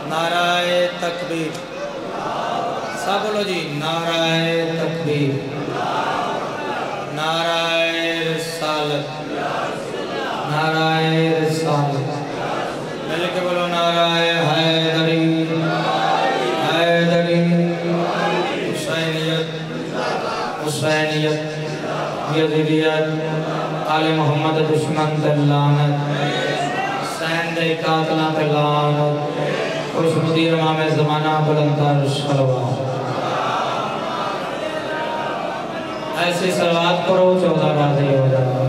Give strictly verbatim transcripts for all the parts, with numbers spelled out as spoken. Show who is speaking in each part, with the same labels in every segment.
Speaker 1: नाराए तकबीर। सब बोलो जी, नाराए तकबीर, नाराए रिसालत, नाराए रिसालत। मिल के बोलो नाराए हैदरी, हैदरी। हुसैनियत, हुसैनियत, यज़ीदियत, आले मोहम्मद दुश्मन ते लानत, हुसैन दे कातला ते लानत। खुशबुदी इमाम ज़माना बुलंदर सलवात। ऐसी सलवात करो चौदह राज़ी हो जाओ।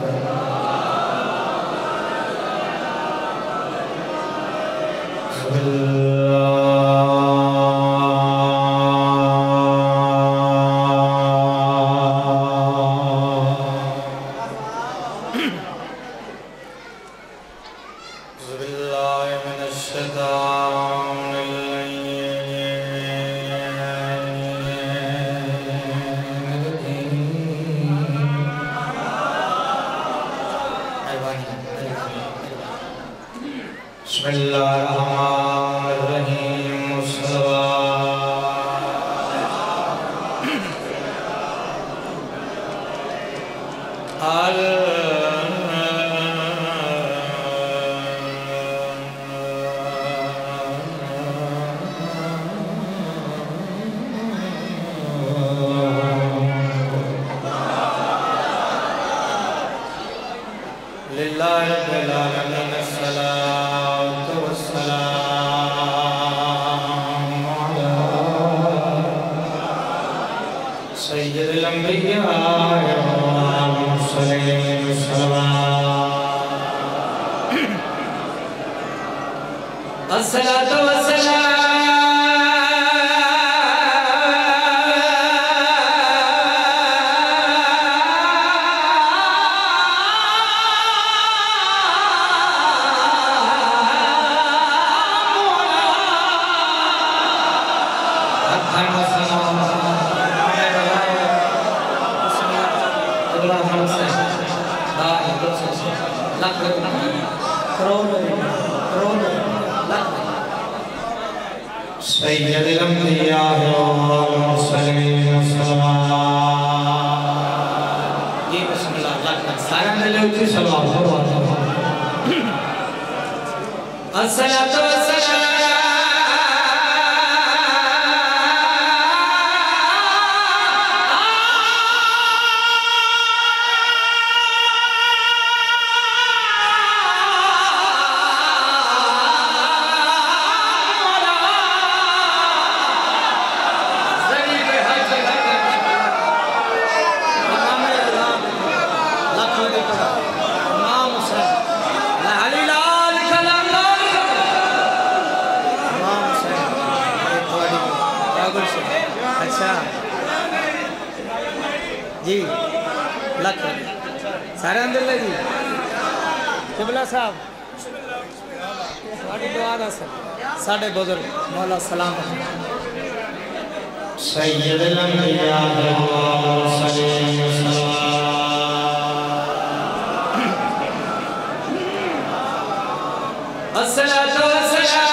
Speaker 1: साढ़े बुजुर्ग मौला सलाम सैयदुल अंबिया अस्सलातु वस्सलाम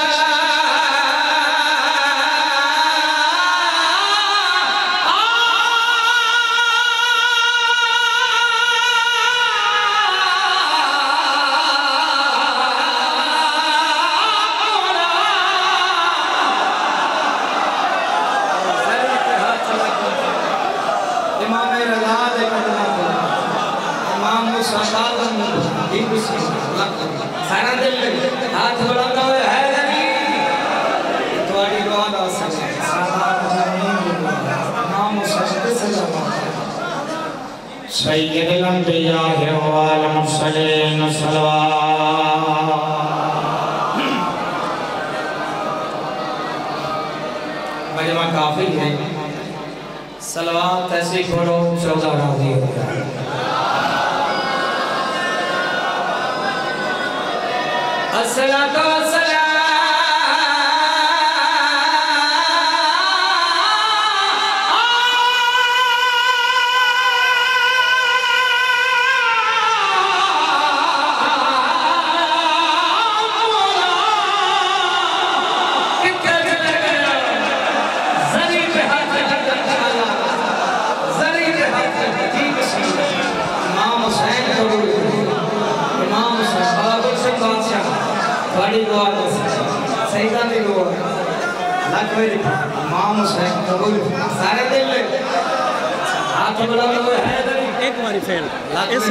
Speaker 1: सैयदुल अंबिया वल मुरसलीन सल्लल्लाहु मजमा काफी है। सलवात ऐसी पढ़ो चौदह राज़ी हो जाए। अस्सलातु वस्सलाम बाबा से बादशाह बड़ी दुआ सही का नहीं दुआ लाख में इमाम हुसैन कबूल सारे दिल ले हाथ बुलंद हुए है
Speaker 2: एक बारी फेल ऐसे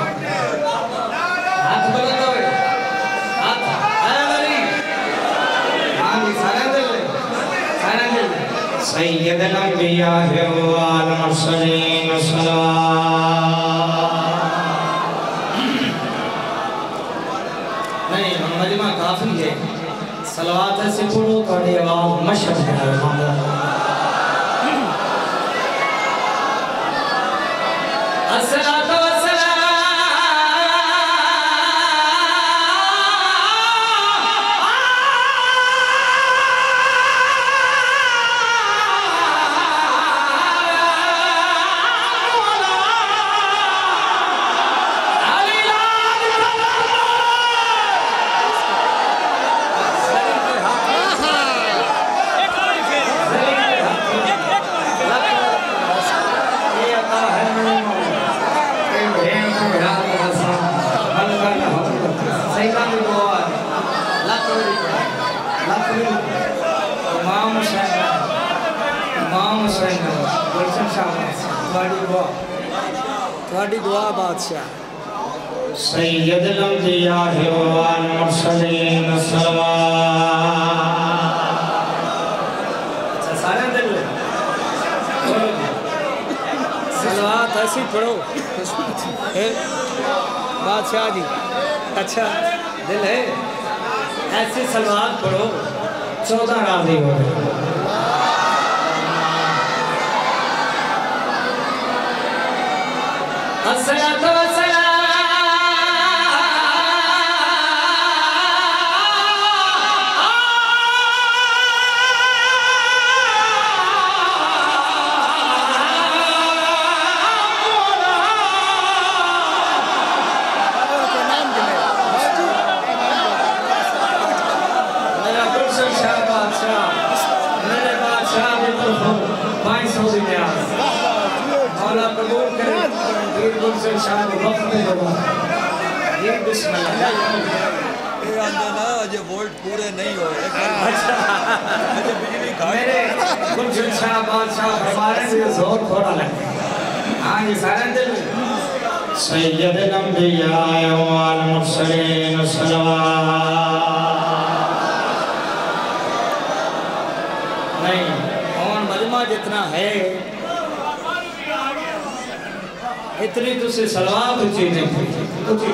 Speaker 1: हाथ बुलंद हुए हाथ है मेरी हां सारे दिल ले सारे दिल सैयदुल अंबिया वल मुरसलीन नहीं मजमा काफी है सलवात से पढ़ो थोड़ी आवाज मशहूर है अस्सलातु वस्सलाम
Speaker 2: थोड़ी दुआ बादशाह
Speaker 1: सैयदुल अंबिया वल मुरसलीन अच्छा सारे दिल
Speaker 2: सलवात ऐसी पढ़ो फिर बादशाह जी
Speaker 1: अच्छा दिल है ऐसी सलवात पढ़ो चौदह राजी हो अस्सलातु वस्सलाम मेरा गुलशन शाह बादशाह मेरे बादशाह बिल्कुल पाँच सौ दिनार मौला कबूल करे वीर गुलशन शाह वक्त में होगा ये बिस्मिल्लाह
Speaker 3: ये आंदा ना अजय वोल्ट पूरे नहीं हुए
Speaker 1: अच्छा
Speaker 3: अजय बिजली घाट
Speaker 1: मेरे गुलशन शाह बादशाह हमारे लिए जोर थोड़ा लगे हाँ ये सारे दिल सैयदुल अंबिया वल मुरसलीन नहीं और मजमा जितना है इतनी तुझसे सलवात उची नहीं उची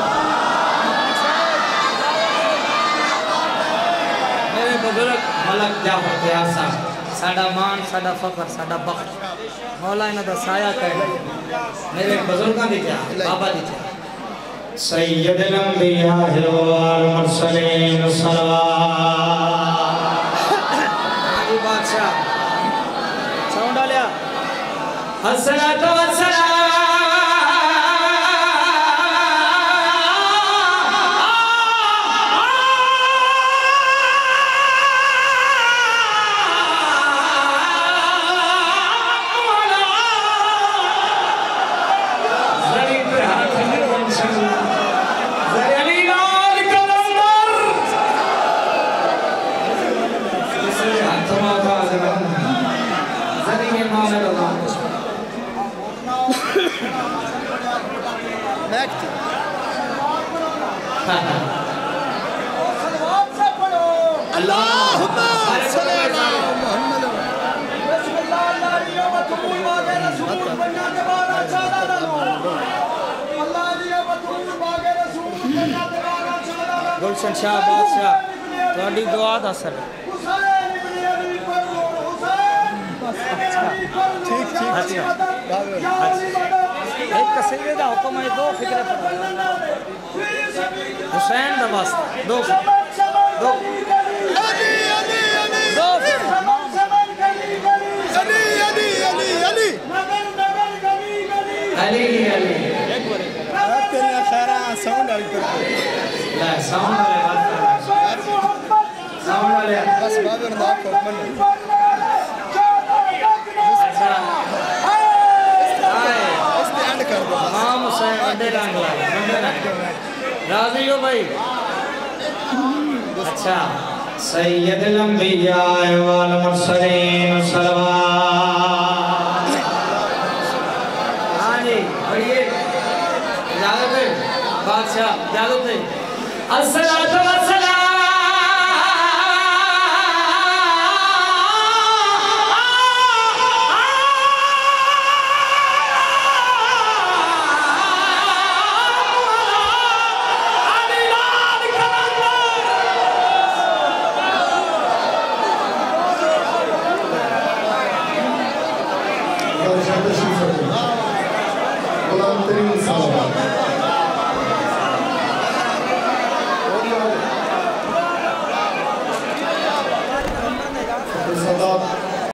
Speaker 1: मेरे बुजुर्ग मलक जाफर प्यासा साडा मान साडा फखर साडा बख्श मौला इन्हां दा साया कहे मेरे बुजुर्गां दी क्या बाबा दी क्या सैयदुल अंबिया वल मुरसलीन हाजी बादशाह साउंड आलिया अस्सलातु वस्सलाम गुलशन शाह बादशाह थोड़ी दुआ दा असर
Speaker 3: ठीक ठीक
Speaker 1: एक कसीदे दा हुक्म है दो फिक्र हुसैन दा वास्ता दो दो
Speaker 3: अली अली अली
Speaker 1: दो
Speaker 3: अली अली अली अली
Speaker 1: अली अली
Speaker 3: एक बार तेरे खैरा साउंड आ रही
Speaker 1: ला साउंड वाले बात कर साउंड वाले
Speaker 3: बस बाद में बात को मन
Speaker 1: अच्छा
Speaker 3: स्टैंड कर दो
Speaker 1: इमाम हुसैन अंडे रंग वाला अंडे रंग राजी हो भाई? अच्छा सैयदुल अंबिया वल मुरसलीन सल्लल्लाहु। हाँ जी बढ़िए इजाजत है बादशाह इजाजत है। अस्सलातु